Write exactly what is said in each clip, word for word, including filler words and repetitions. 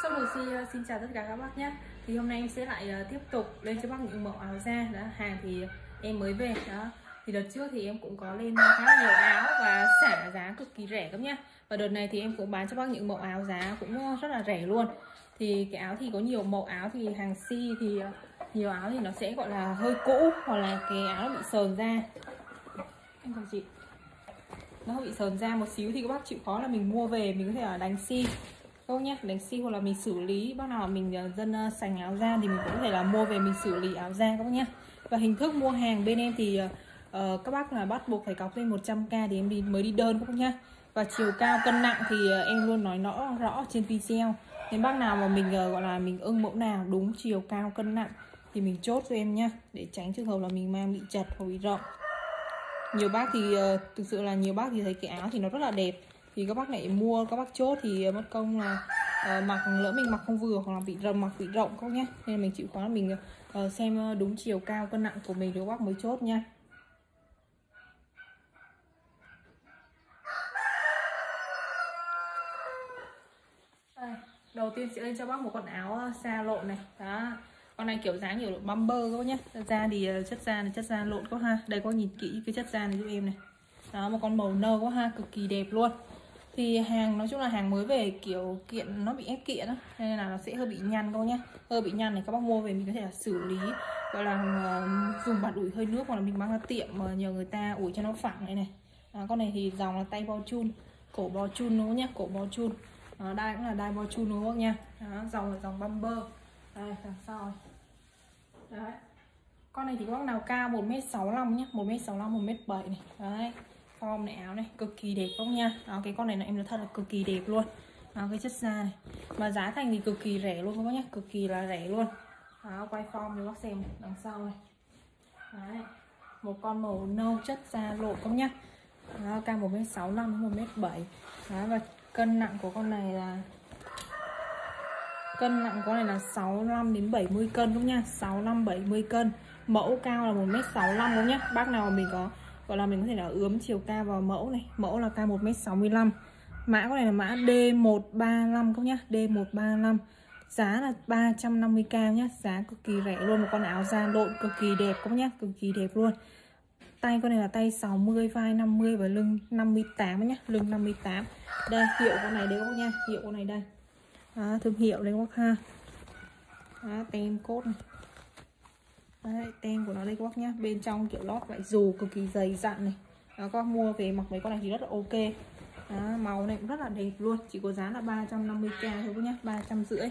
Shop Đồ Si uh, xin chào tất cả các bác nhé. Thì hôm nay em sẽ lại uh, tiếp tục lên cho bác những mẫu áo da. Đó, hàng thì em mới về đó. Thì đợt trước thì em cũng có lên khá là nhiều áo và xả giá cực kỳ rẻ các nhá. Và đợt này thì em cũng bán cho bác những mẫu áo giá cũng rất là rẻ luôn. Thì cái áo thì có nhiều mẫu áo, thì hàng Si thì uh, nhiều áo thì nó sẽ gọi là hơi cũ, hoặc là cái áo bị sờn da. Em chào chị. Nó bị sờn da một xíu thì các bác chịu khó là mình mua về mình có thể là đánh Si các bác nhé, đánh Si hoặc là mình xử lý. Bác nào mình dân sành áo da thì mình cũng có thể là mua về mình xử lý áo da các bác nhé. Và hình thức mua hàng bên em thì uh, các bác là bắt buộc phải cọc lên một trăm k thì em đi mới đi đơn các bác nhé. Và chiều cao cân nặng thì uh, em luôn nói rõ rõ trên video. Nên bác nào mà mình uh, gọi là mình ưng mẫu nào đúng chiều cao cân nặng thì mình chốt cho em nhá, để tránh trường hợp là mình mang bị chật hoặc bị rộng. Nhiều bác thì uh, thực sự là nhiều bác thì thấy cái áo thì nó rất là đẹp, thì các bác lại mua, các bác chốt thì mất công là uh, mặc lỡ mình mặc không vừa hoặc là bị rộng, mặc bị rộng các nhé. Nên mình chịu khó là mình uh, xem đúng chiều cao cân nặng của mình thì các bác mới chốt nha. Đây, đầu tiên sẽ lên cho bác một con áo da lộn này. Đó, con này kiểu dáng kiểu bumper các bác nhé. Da thì chất da này, chất da lộn các ha. Đây có nhìn kỹ cái chất da này giúp em này. Đó, một con màu nâu quá ha, cực kỳ đẹp luôn. Thì hàng nói chung là hàng mới về, kiểu kiện nó bị ép kiện đó, nên là nó sẽ hơi bị nhăn các bác nhé. Hơi bị nhăn này, các bác mua về mình có thể là xử lý, gọi là uh, dùng bạt ủi hơi nước, hoặc là mình mang ra tiệm mà nhờ người ta ủi cho nó phẳng này này. Đó, con này thì dòng là tay bao chun, cổ bao chun đúng không nhé, cổ bao chun. Đó, đai cũng là đai bao chun đúng không nha. Đó, dòng là dòng bumper. Đây, đằng sau này. Đấy. Con này thì các bác nào cao một mét sáu mươi lăm nhé, một mét sáu mươi lăm, một mét bảy này. Đấy. Form này, áo này cực kỳ đẹp không nha. Đó, cái con này là em nói thật là cực kỳ đẹp luôn. Đó, cái chất da này. Mà giá thành thì cực kỳ rẻ luôn các bác nhé, cực kỳ là rẻ luôn. Đó, quay form cho bác xem này, đằng sau này. Đấy. Một con màu nâu chất da lộn các nhá. Đó, cao một mét sáu mươi lăm đến một mét bảy. Đó, và cân nặng của con này là Cân nặng của con này là sáu mươi lăm đến bảy mươi cân đúng nha, sáu mươi lăm bảy mươi cân. Mẫu cao là một mét sáu mươi lăm đúng nhá. Bác nào mà mình có gọi là mình có thể là ướm chiều cao vào mẫu này. Mẫu là cao một mét sáu mươi lăm. Mã con này là mã D một ba lăm các nhá, D một ba lăm. Giá là ba trăm năm mươi k nhá, giá cực kỳ rẻ luôn. Một con áo da lộn cực kỳ đẹp các nhá, cực kỳ đẹp luôn. Tay con này là tay sáu mươi, vai năm mươi và lưng năm mươi tám nhá, lưng năm mươi tám. Đây, hiệu con này đây các bác nha, hiệu con này đây. Đó, thương hiệu đây các bác ha. Đó, tem cốt này. Đấy, tem của nó đây các bác nhá. Bên trong kiểu lót vải dù cực kỳ dày dặn này. Đó, các bác mua về mặc mấy con này thì rất là ok. Đó, màu này cũng rất là đẹp luôn. Chỉ có giá là ba trăm năm mươi k thôi nhá, ba trăm rưỡi.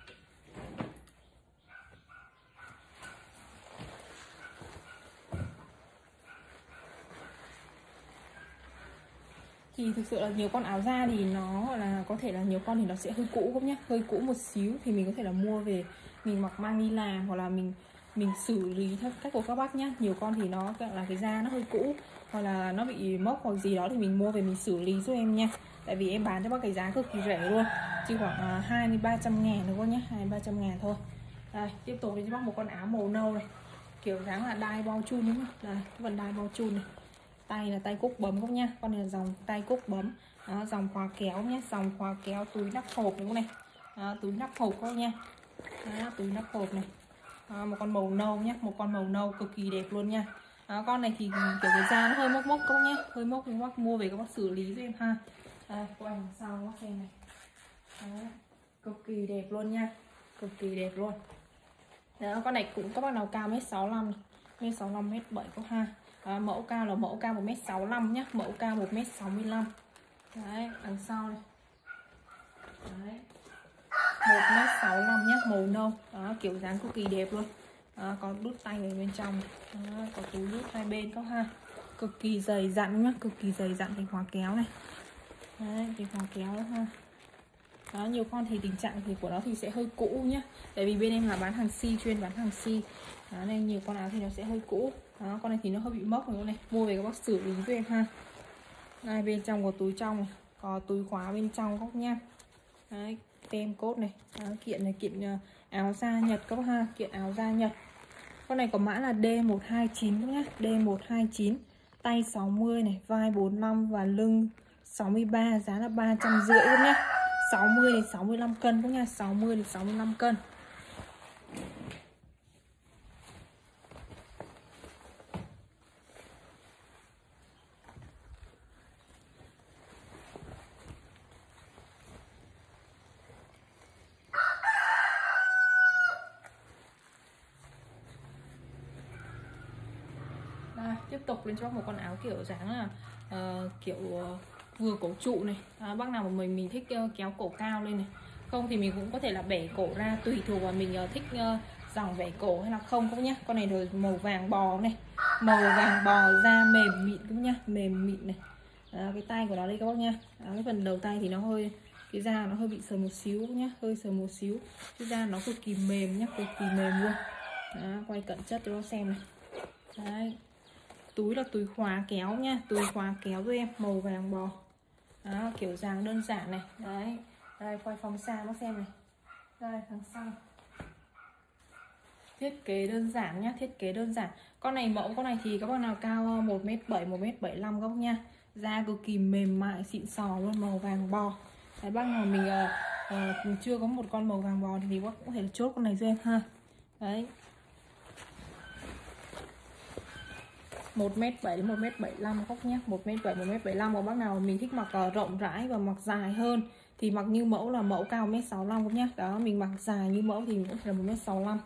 Thì thực sự là nhiều con áo da thì nó gọi là có thể là nhiều con thì nó sẽ hơi cũ không nhá, hơi cũ một xíu thì mình có thể là mua về mình mặc mang đi làm, hoặc là mình mình xử lý theo cách của các bác nhá. Nhiều con thì nó là cái da nó hơi cũ hoặc là nó bị mốc hoặc gì đó thì mình mua về mình xử lý giúp em nha. Tại vì em bán cho bác cái giá cực kỳ rẻ luôn, chỉ khoảng uh, hai đến ba trăm ngàn thôi nhá, hai đến ba trăm ngàn thôi. Đây, tiếp tục đến cho bác một con áo màu nâu này, kiểu dáng là đai bao chun đúng không? Đây, cái phần đai bao chun này. Tay là tay cúc bấm không nha, con này là dòng tay cúc bấm. Đó, dòng khóa kéo nhé, dòng khóa kéo túi nắp hộp đúng không này. Đó, túi nắp hộp các nha. Đó, túi nắp hộp này. Đó, một con màu nâu nhé, một con màu nâu cực kỳ đẹp luôn nha. Đó, con này thì kiểu cái da nó hơi mốc mốc các nhé, hơi mốc thì các bác mua về các bác xử lý giúp em ha. Đây, quay đằng sau các bác xem này. Đó, cực kỳ đẹp luôn nha, cực kỳ đẹp luôn. Đó, con này cũng các bác nào cao mét sáu mươi lăm, mét sáu mươi lăm, mét bảy có ha. À, mẫu cao là mẫu cao một mét sáu mươi lăm nhá, mẫu cao một mét sáu mươi lăm. Đấy, đằng sau này. Đấy. một mét sáu mươi lăm nhá, màu nâu. Đó, kiểu dáng cực kỳ đẹp luôn. Đó, có đút tay ở bên trong. Đó, có túi đút hai bên các ha. Cực kỳ dày dặn nhá, cực kỳ dày dặn, cái khóa kéo này. Đấy, cái khóa kéo đó ha. Đó, nhiều con thì tình trạng thì của nó thì sẽ hơi cũ nhá. Tại vì bên em là bán hàng Si, chuyên bán hàng Si. Đó, nên nhiều con áo thì nó sẽ hơi cũ. Đó, con này thì nó hơi bị mốc rồi này, mua về các bác xử lý với em ha. Đây, bên trong có túi trong này, có túi khóa bên trong các nha. Đấy, tem cốt này. Đó, kiện này, kiện áo da Nhật các bác ha, kiện áo da Nhật. Con này có mã là D một hai chín các nhá, D một hai chín. Tay sáu mươi này, vai bốn mươi lăm và lưng sáu mươi ba, giá là ba trăm rưỡi các nhá. sáu mươi đến sáu mươi lăm cân cũng nha, sáu mươi đến sáu mươi lăm cân. Đây, tiếp tục lên cho bác một con áo kiểu dáng là uh, kiểu uh, vừa cổ trụ này. À, bác nào mà mình mình thích uh, kéo cổ cao lên này, không thì mình cũng có thể là bẻ cổ ra, tùy thuộc vào mình uh, thích uh, dòng vẽ cổ hay là không các bác nhá. Con này rồi màu vàng bò này, màu vàng bò da mềm mịn các bác nhá, mềm mịn này. À, cái tay của nó đây các bác nhá. À, cái phần đầu tay thì nó hơi, cái da nó hơi bị sờ một xíu nhá, hơi sờ một xíu. Cái da nó cực kỳ mềm nhá, cực kỳ mềm luôn. Đó, quay cận chất cho nó xem này. Đấy. Túi là túi khóa kéo nha, túi khóa kéo với em, màu vàng bò. Đó, kiểu dáng đơn giản này. Đấy, đây quay phóng xa nó xem này. Đây, đằng sau. Thiết kế đơn giản nhá, thiết kế đơn giản. Con này mẫu con này thì các bác nào cao một mét bảy, một mét bảy mươi lăm các bác nha. Da cực kỳ mềm mại, xịn sò luôn, màu vàng bò. Đấy, bác nào mình uh, uh, chưa có một con màu vàng bò thì bác cũng có thể chốt con này cho em ha. Đấy. một mét bảy đến một mét bảy mươi lăm góc nhé, một mét bảy, một mét bảy mươi lăm. Còn bác nào mình thích mặc uh, rộng rãi và mặc dài hơn thì mặc như mẫu là mẫu cao một mét sáu mươi lăm nhé. Đó, mình mặc dài như mẫu thì cũng là một mét sáu mươi lăm.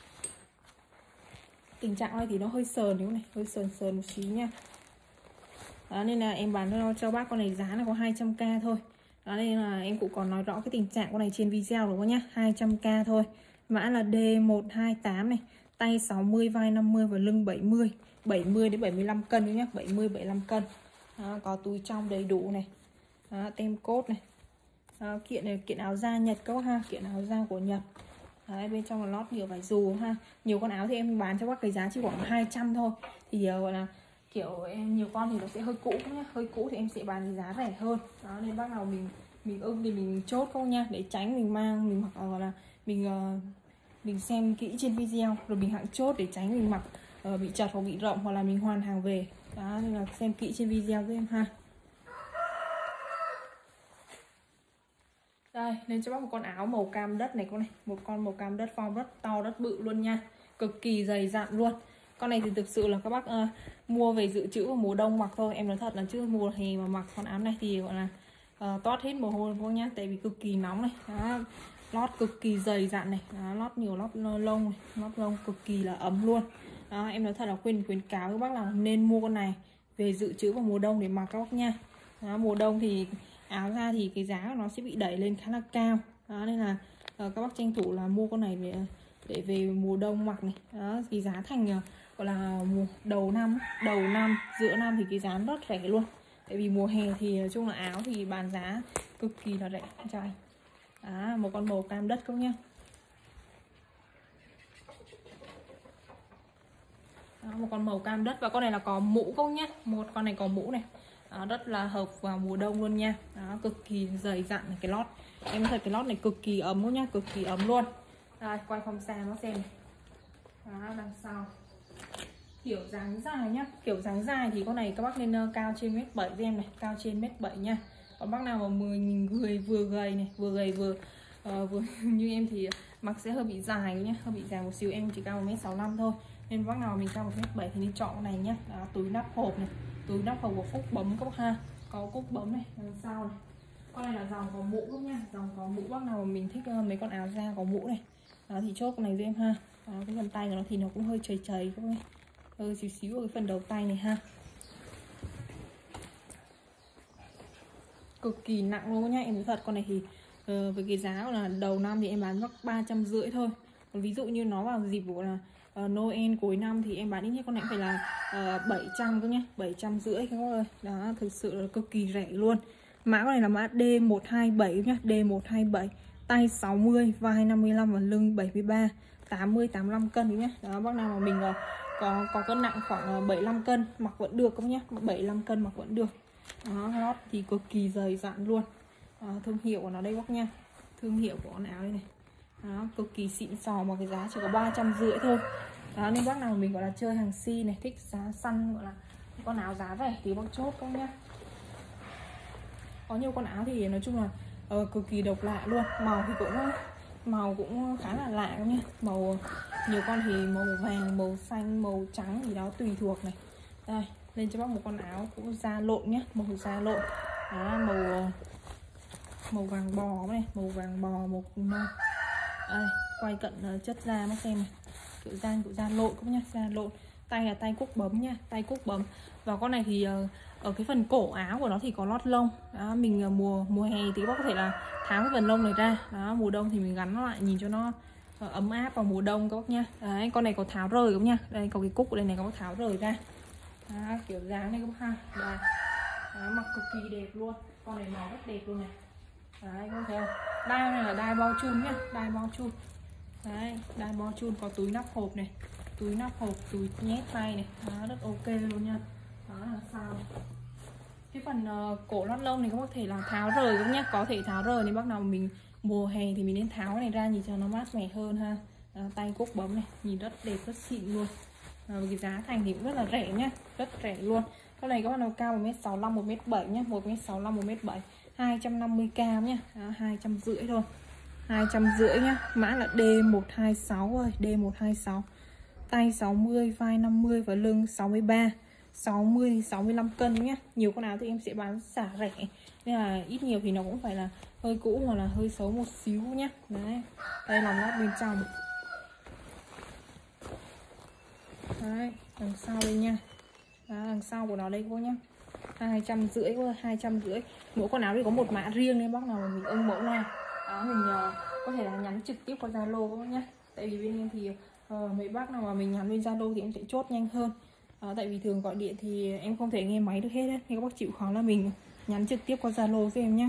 Tình trạng này thì nó hơi sờn đúng này, hơi sờn sờn một xíu nha. Đó, nên là em bán cho, cho bác con này giá là có hai trăm k thôi. Đó, nên là em cũng còn nói rõ cái tình trạng con này trên video đúng không nhá, hai trăm k thôi. Mã là D một hai tám này, tay sáu mươi, vai năm mươi và lưng bảy mươi, bảy mươi đến bảy mươi lăm cân nhé, bảy mươi, bảy mươi lăm cân. Đó, có túi trong đầy đủ này. Đó, tem cốt này. Đó, kiện này kiện áo da Nhật các bác ha, kiện áo da của Nhật. Đấy, bên trong là lót nhiều vải dù ha. Nhiều con áo thì em bán cho bác cái giá chỉ khoảng hai trăm thôi. Thì uh, gọi là kiểu em nhiều con thì nó sẽ hơi cũ nhá, hơi cũ thì em sẽ bán giá rẻ hơn. Đó, nên bác nào mình mình ưng thì mình chốt không nha, để tránh mình mang mình mặc gọi là mình uh, mình xem kỹ trên video rồi mình hạng chốt để tránh mình mặc uh, bị chật hoặc bị rộng hoặc là mình hoàn hàng về. Đó, nên là xem kỹ trên video với em ha. Đây, lên cho bác một con áo màu cam đất này con này, một con màu cam đất form rất to, rất bự luôn nha, cực kỳ dày dặn luôn. Con này thì thực sự là các bác uh, mua về dự trữ vào mùa đông mặc thôi, em nói thật là chưa mùa hè mà mặc con áo này thì gọi là uh, toát hết mồ hôi luôn nhá, tại vì cực kỳ nóng này. Đó, lót cực kỳ dày dặn này. Đó, lót nhiều lót lông này, lót lông cực kỳ là ấm luôn. Đó, em nói thật là khuyên khuyến cáo các bác là nên mua con này về dự trữ vào mùa đông để mặc các bác nha. Đó, mùa đông thì áo ra thì cái giá của nó sẽ bị đẩy lên khá là cao. Đó, nên là uh, các bác tranh thủ là mua con này để để về mùa đông mặc này. Đó, cái giá thành uh, gọi là mùa đầu năm, đầu năm, giữa năm thì cái giá rất rẻ luôn. Tại vì mùa hè thì nói chung là áo thì bán giá cực kỳ là rẻ cho anh. Đó, một con màu cam đất không nhá. Đó, một con màu cam đất và con này là có mũ không nhá. Một con này có mũ này. Đó, rất là hợp vào mùa đông luôn nha. Đó, cực kỳ dày dặn này, cái lót. Em nói thật cái lót này cực kỳ ấm luôn nha, cực kỳ ấm luôn. Đây, quay phong xa nó xem này. Đó, đằng sau. Kiểu dáng dài nhá, kiểu dáng dài thì con này các bác nên uh, cao trên mét bảy với em này, cao trên mét bảy nha. Còn bác nào mà mình người vừa gầy này, vừa gầy vừa uh, vừa như em thì mặc sẽ hơi bị dài nhá, hơi bị dài một xíu, em chỉ cao một mét sáu mươi lăm thôi. Nên bác nào mình cao một mét bảy thì nên chọn con này nhá. Đó, túi nắp hộp này, túi nắp hộp của Phúc bấm các bác ha. Có cúc bấm này, đằng sau này. Con này là dòng có mũ các nha, dòng có mũ, bác nào mà mình thích uh, mấy con áo da có mũ này. Đó thì chốt con này với em ha. Đó, cái phần tay của nó thì nó cũng hơi chầy chầy các bác. Hơi xíu xíu ở cái phần đầu tay này ha. Cực kỳ nặng luôn nha, em nói thật con này thì uh, với cái giá là đầu năm thì em bán mắc ba trăm rưỡi thôi. Còn ví dụ như nó vào dịp của là uh, Noel cuối năm thì em bán ít nhất con này phải là uh, bảy trăm cơ nhé, bảy trăm rưỡi các bác ơi. Đó, thực sự là cực kỳ rẻ luôn. Mã con này là mã D một hai bảy nhá, D một hai bảy, tay sáu mươi, vai năm mươi lăm và lưng bảy mươi ba, tám mươi, tám mươi lăm cân nhé. Đó, bác nào mà mình uh, có có cân nặng khoảng bảy mươi lăm cân mặc vẫn được không nhé, bảy mươi lăm cân mặc vẫn được. Đó, lót thì cực kỳ dày dặn luôn. Đó, thương hiệu của nó đây bác nha, thương hiệu của con áo đây này. Đó, cực kỳ xịn sò mà cái giá chỉ có ba trăm rưỡi thôi. Đó, nên bác nào mình gọi là chơi hàng si này, thích giá săn gọi là con áo giá rẻ thì bác chốt không nhá. Có nhiều con áo thì nói chung là ờ, cực kỳ độc lạ luôn. Màu thì cũng màu cũng khá là lạ các nhá. Màu nhiều con thì màu vàng, màu xanh, màu trắng gì đó tùy thuộc này. Đây, lên cho bác một con áo cũng da lộn nhá, màu da lộn. Đó, màu màu vàng bò này, màu vàng bò, màu nâu. Đây, quay cận chất da nó xem này. Kiểu da kiểu da lộn cũng nhá, da lộn. Tay là tay cúc bấm nha, tay cúc bấm. Và con này thì ở cái phần cổ áo của nó thì có lót lông. Đó, mình mùa mùa hè thì bác có thể là tháo cái phần lông này ra. Đó, mùa đông thì mình gắn nó lại nhìn cho nó ấm áp vào mùa đông các bác nhá. Đấy, con này có tháo rời cũng nha. Đây có cái cúc ở đây này, các bác tháo rời ra. Đó, kiểu dáng này các bác ha. Đây. Đó, mặc cực kỳ đẹp luôn. Con này màu rất đẹp luôn này. Đấy, các bác thấy không? Đai này là đai bao chun nhá, đai bao chun. Đấy, đai bao chun, có túi nắp hộp này, túi nắp hộp, túi nhét tay này. Đó, rất ok luôn nha. Đó là sao? Cái phần uh, cổ lót lông này các bác thể là tháo rời cũng nhá, có thể tháo rời nên bác nào mình mùa hè thì mình nên tháo cái này ra nhìn cho nó mát mẻ hơn ha. Đó, tay cúc bấm này, nhìn rất đẹp, rất xịn luôn. À, cái giá thành thì cũng rất là rẻ nhá, rất rẻ luôn. Con này các bạn nào cao một mét sáu mươi lăm, một mét bảy nhá, một mét sáu mươi lăm, một mét bảy, hai trăm năm mươi k nhá, hai trăm rưỡi thôi. hai trăm rưỡi nhá, mã là D một hai sáu ơi, D một hai sáu. Tay sáu mươi, vai năm mươi và lưng sáu mươi ba. sáu mươi đến sáu mươi lăm cân nhá. Nhiều con áo thì em sẽ bán xả rẻ. Nên là ít nhiều thì nó cũng phải là hơi cũ hoặc là hơi xấu một xíu nhá. Đấy. Đây lòng lót bên trong. Đấy, đằng sau đây nha. Đó, đằng sau của nó đây cô nhá. hai trăm rưỡi thôi, hai trăm rưỡi. Mỗi con áo thì có một mã riêng nên bác nào mà mình ưng mẫu nào. Đó, mình uh, có thể là nhắn trực tiếp qua Zalo các bác nhá. Tại vì bên em thì uh, mấy bác nào mà mình nhắn bên Zalo thì em sẽ chốt nhanh hơn. Uh, tại vì thường gọi điện thì em không thể nghe máy được hết ấy. Nên các bác chịu khó là mình nhắn trực tiếp qua Zalo với em nhá.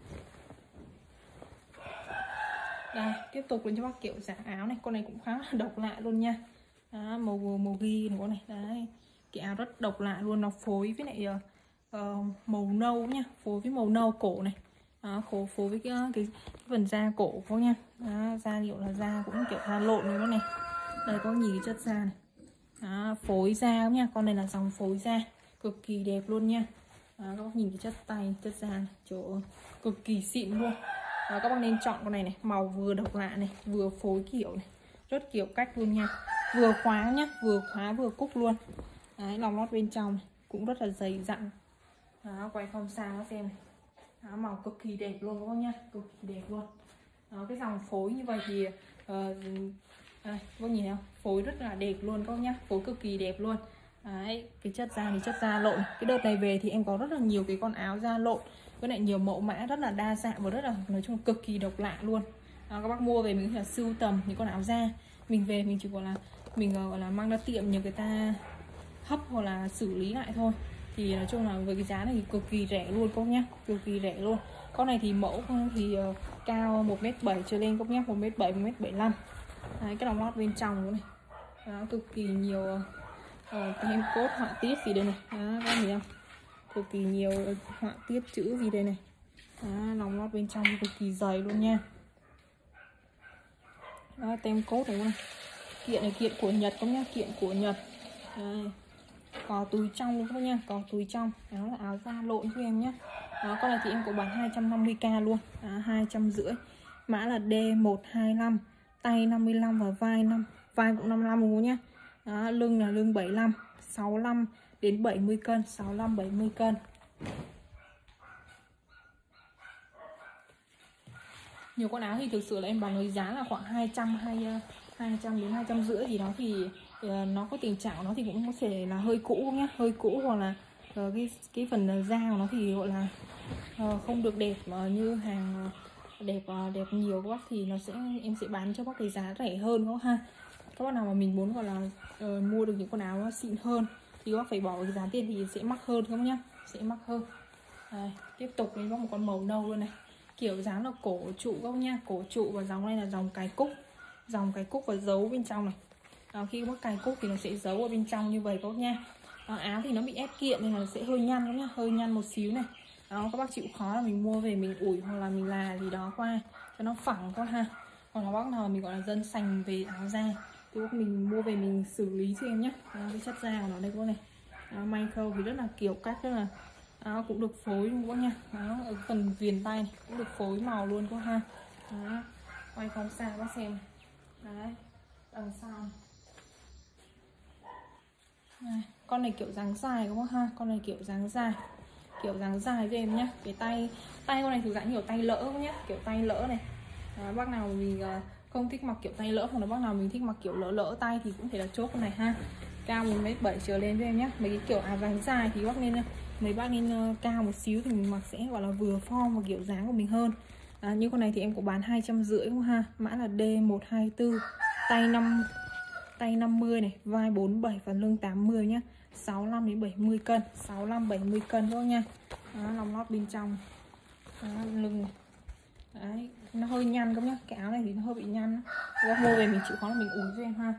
Đây, tiếp tục lên cho bác kiểu giả áo này. Con này cũng khá là độc lạ luôn nha. Đó, màu màu ghi này con này. Đấy, cái áo rất độc lạ luôn. Nó phối với lại uh, màu nâu nha, phối với màu nâu cổ này. Đó, khổ phối với cái, cái, cái phần da cổ của nha. Đó, da liệu là da cũng kiểu da lộn này con này. Đây có nhìn cái chất da này. Đó, phối da nha. Con này là dòng phối da, cực kỳ đẹp luôn nha. Đó, các bác nhìn cái chất tay, chất da này. Trời ơi, cực kỳ xịn luôn. Đó, các bác nên chọn con này này, màu vừa độc lạ này, vừa phối kiểu này, rất kiểu cách luôn nha. Vừa khóa nhá, vừa khóa vừa cúc luôn. Đấy, lòng lót bên trong này cũng rất là dày dặn. Đó, quay không xa nó xem này. Đó, màu cực kỳ đẹp luôn các bác nhá, cực kỳ đẹp luôn. Đó, cái dòng phối như vậy thì uh, đây, các bác nhìn thấy không? Phối rất là đẹp luôn các bác nhá, phối cực kỳ đẹp luôn. Đấy, cái chất da thì chất da lộn. Cái đợt này về thì em có rất là nhiều cái con áo da lộn với lại nhiều mẫu mã rất là đa dạng và rất là nói chung cực kỳ độc lạ luôn. Đó, các bác mua về mình có thể là sưu tầm những con áo da. Mình về mình chỉ gọi là mình gọi là mang ra tiệm nhờ người ta hấp hoặc là xử lý lại thôi. Thì nói chung là với cái giá này thì cực kỳ rẻ luôn các nhá, cực kỳ rẻ luôn. Con này thì mẫu thì uh, cao một mét bảy trở lên các nhá, một mét bảy, một mét bảy mươi lăm. Đấy, cái lòng lót bên trong này. Đó, cực kỳ nhiều uh, tem cốt họa tiết gì đây này. Đó, các nhìn không? Cực kỳ nhiều họa tiết chữ gì đây này. Đó, lòng lót bên trong cực kỳ dày luôn nha. Đó, tem cốt này, này. Kiện này kiện của Nhật các nhá, kiện của Nhật. Đây. Có túi trong luôn các nha, có túi trong. Đó là áo da lộn cho em nhé. Đó, con này thì em có bán hai trăm năm mươi k luôn. Đó, hai trăm rưỡi. Mã là D một hai lăm. Tay năm mươi lăm và vai năm, vai cũng năm mươi lăm luôn nhá. Đó, lưng là lưng bảy mươi lăm, sáu mươi lăm đến bảy mươi cân, sáu mươi lăm bảy mươi cân. Nhiều con áo thì thực sự là em bán với giá là khoảng hai trăm hay hai trăm đến hai trăm rưỡi gì đó thì nó có tình trạng của nó thì cũng có thể là hơi cũ nhá, hơi cũ hoặc là uh, cái cái phần da của nó thì gọi là uh, không được đẹp uh, như hàng uh, đẹp uh, đẹp nhiều các bác thì nó sẽ em sẽ bán cho bác cái giá rẻ hơn các bác ha. Các bác nào mà mình muốn gọi là uh, mua được những con áo xịn hơn thì các bác phải bỏ cái giá tiền thì sẽ mắc hơn các bác nhá, sẽ mắc hơn. Đây, tiếp tục đến có một con màu nâu luôn này, kiểu dáng là cổ trụ các bác nhá, cổ trụ và dòng này là dòng cái cúc, dòng cái cúc và dấu bên trong này. Đó, khi bác cài cúc thì nó sẽ giấu ở bên trong như vậy các bác nha. Đó, áo thì nó bị ép kiện nên là sẽ hơi nhăn các nhá, hơi nhăn một xíu này. Đó, các bác chịu khó là mình mua về mình ủi hoặc là mình là gì đó qua cho nó phẳng con ha. Còn là bác nào mình gọi là dân sành về áo da thì bác mình mua về mình xử lý cho em nhé. Đó, cái chất da của nó đây các bác này. Đó, may khâu thì rất là kiểu cách rất là Áo cũng được phối luôn các bác nha. Đó, ở phần viền tay này cũng được phối màu luôn các ha. Đó, quay phóng xa các bác xem. Đấy, đằng sau này, con này kiểu dáng dài các bác ha, con này kiểu dáng dài, kiểu dáng dài cho em nhá. Cái tay tay con này thuộc dạng kiểu tay lỡ nhá, kiểu tay lỡ này. Đó, bác nào mình không thích mặc kiểu tay lỡ, hoặc là bác nào mình thích mặc kiểu lỡ lỡ tay thì cũng thể là chốt con này ha. Cao một mét bảy trở lên cho em nhé. Mấy cái kiểu áo dáng dài thì bác nên mấy bác nên uh, cao một xíu thì mình mặc sẽ gọi là vừa form và kiểu dáng của mình hơn. À, như con này thì em có bán hai trăm rưỡi không ha, mã là D một hai tư, tay năm tay năm mươi này, vai bốn mươi bảy và lưng tám mươi nhá. sáu mươi lăm đến bảy mươi cân, sáu mươi lăm bảy mươi cân thôi nha. Đó, lòng lót bên trong. Đó, lưng này. Đấy, nó hơi nhăn các nhá, cái áo này thì nó hơi bị nhăn. Bác mua về mình chịu khó là mình ủi cho em ha.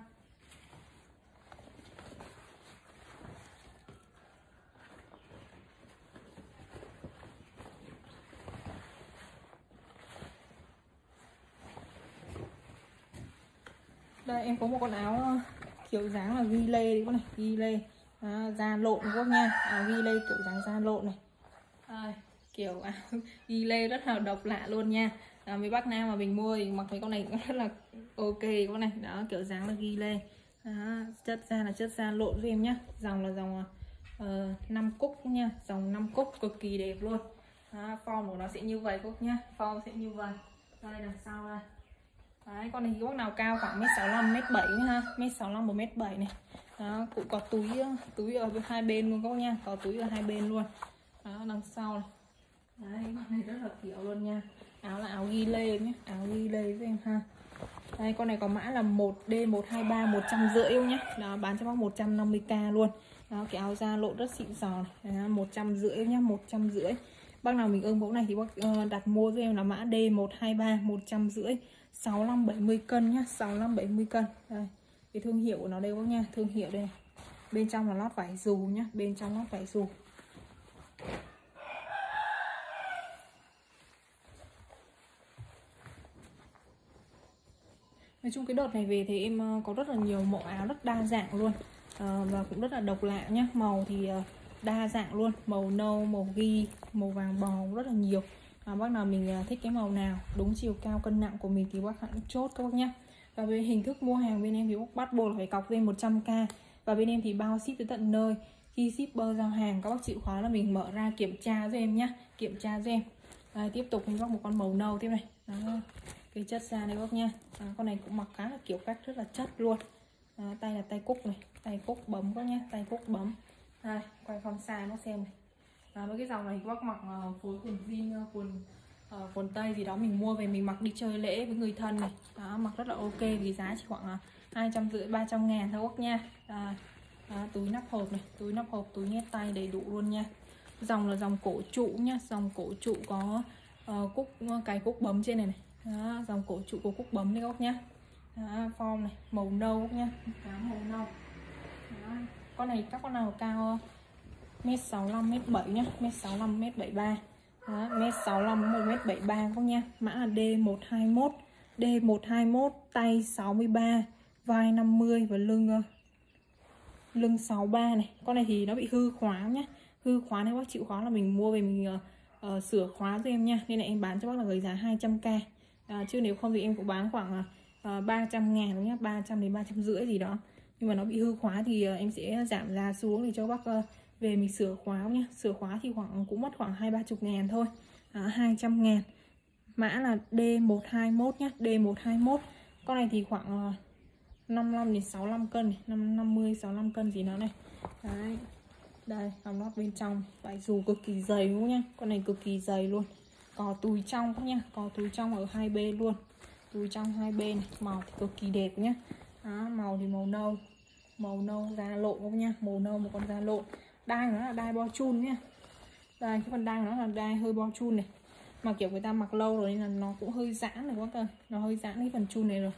Đây em có một con áo kiểu dáng là ghi lê đấy con này, ghi lê à, da lộn các nha. Áo ghi lê kiểu dáng da lộn này. À, kiểu áo ghi lê rất là độc lạ luôn nha. À, mấy bác nam mà mình mua thì mặc mấy con này cũng rất là ok con này. Đó, kiểu dáng là ghi lê. Đó, chất da là chất da lộn với em nhá. Dòng là dòng uh, năm cúc nha, dòng năm cúc cực kỳ đẹp luôn. Đó, form của nó sẽ như vậy các nhá, form sẽ như vậy. Đây đằng sau đây. Đấy, con này bác nào cao khoảng mét sáu mươi lăm mét bảy ha, mét sáu mươi lăm một mét bảy này. Đó, cũng có túi túi ở hai bên luôn các bác nha, có túi ở hai bên luôn. Đó, đằng sau này. Đấy, con này rất là kiểu luôn nha. Áo là áo ghi lê nhé, áo ghi lê với em ha. Đây, con này có mã là một D một hai ba một trăm rưỡi nhá. Đó, bán cho bác một trăm năm mươi k luôn. Đó, cái áo da lộn rất xịn sò này. Đó, một trăm rưỡi nhá, một trăm rưỡi. Bác nào mình ưng mẫu này thì bác uh, đặt mua cho em là mã D một hai ba một trăm rưỡi, sáu mươi lăm bảy mươi cân nhá, sáu mươi lăm bảy mươi cân. Đây, cái thương hiệu của nó đây bác nha, thương hiệu đây. Bên trong là lót vải dù nhá, bên trong lót vải dù. Nói chung cái đợt này về thì em có rất là nhiều mẫu áo rất đa dạng luôn. À, và cũng rất là độc lạ nhá. Màu thì đa dạng luôn, màu nâu, màu ghi, màu vàng bò rất là nhiều. À, bác nào mình thích cái màu nào đúng chiều cao cân nặng của mình thì bác hãy chốt các bác nhá. Và về hình thức mua hàng bên em thì bác bắt buộc là phải cọc lên một trăm k. Và bên em thì bao ship tới tận nơi. Khi shipper giao hàng các bác chịu khó là mình mở ra kiểm tra cho em nhá, kiểm tra cho em. À, tiếp tục mình bác một con màu nâu tiếp này. Đó, cái chất da đây bác nha. À, con này cũng mặc khá là kiểu cách rất là chất luôn. À, tay là tay cúc này, tay cúc bấm các nhá, tay cúc bấm. Đây, quay phong xa nó xem này. À, với cái dòng này bác mặc uh, phối quần jean, uh, quần uh, quần tây gì đó mình mua về mình mặc đi chơi lễ với người thân này. Đó, mặc rất là ok vì giá chỉ khoảng uh, hai trăm rưỡi ba trăm ngàn thôi bác nha. À, à, túi nắp hộp này, túi nắp hộp, túi nhét tay đầy đủ luôn nha. Dòng là dòng cổ trụ nhá, dòng cổ trụ có uh, cúc cái cúc bấm trên này này. Đó, dòng cổ trụ có cúc bấm đây các bác nhá. Đó, form này, màu nâu nhá, áo màu nâu. Đó, con này các con nào cao mét sáu mươi lăm mét bảy nhá, mét sáu mươi lăm mét bảy mươi ba. Đó, mét sáu mươi lăm một mét bảy mươi ba các nha. Mã là D một hai mốt, D một hai mốt, tay sáu mươi ba, vai năm mươi và lưng lưng sáu mươi ba này. Con này thì nó bị hư khóa nhá. Hư khóa nếu bác chịu khó là mình mua về mình uh, uh, sửa khóa cho em nha. Nên là em bán cho bác là với giá hai trăm k. À, chứ nếu không thì em cũng bán khoảng uh, ba trăm ngàn nhá, ba trăm đến ba trăm rưỡi gì đó. Nhưng mà nó bị hư khóa thì uh, em sẽ giảm giá xuống để cho bác uh, về mình sửa khóa nhá. Sửa khóa thì khoảng cũng mất khoảng hai ba chục ngàn thôi. À, hai trăm ngàn. Mã là D một hai mốt nhá, D một hai mốt. Con này thì khoảng uh, năm mươi lăm đến sáu mươi lăm cân này, năm mươi sáu mươi lăm cân gì đó này. Đấy. Đây, lòng lót bên trong vải dù cực kỳ dày luôn nhá. Con này cực kỳ dày luôn. Có túi trong các nhá, có túi trong ở hai bên luôn. Túi trong hai bên này, màu thì cực kỳ đẹp nhá. Đó, màu thì màu nâu. Màu nâu da lộn các nhá, màu nâu một con da lộn. Đai nó là đai bo chun nhá. Đây, cái phần đai nó là đai hơi bo chun này. Mà kiểu người ta mặc lâu rồi nên là nó cũng hơi giãn rồi các ơi. Nó hơi giãn cái phần chun này rồi.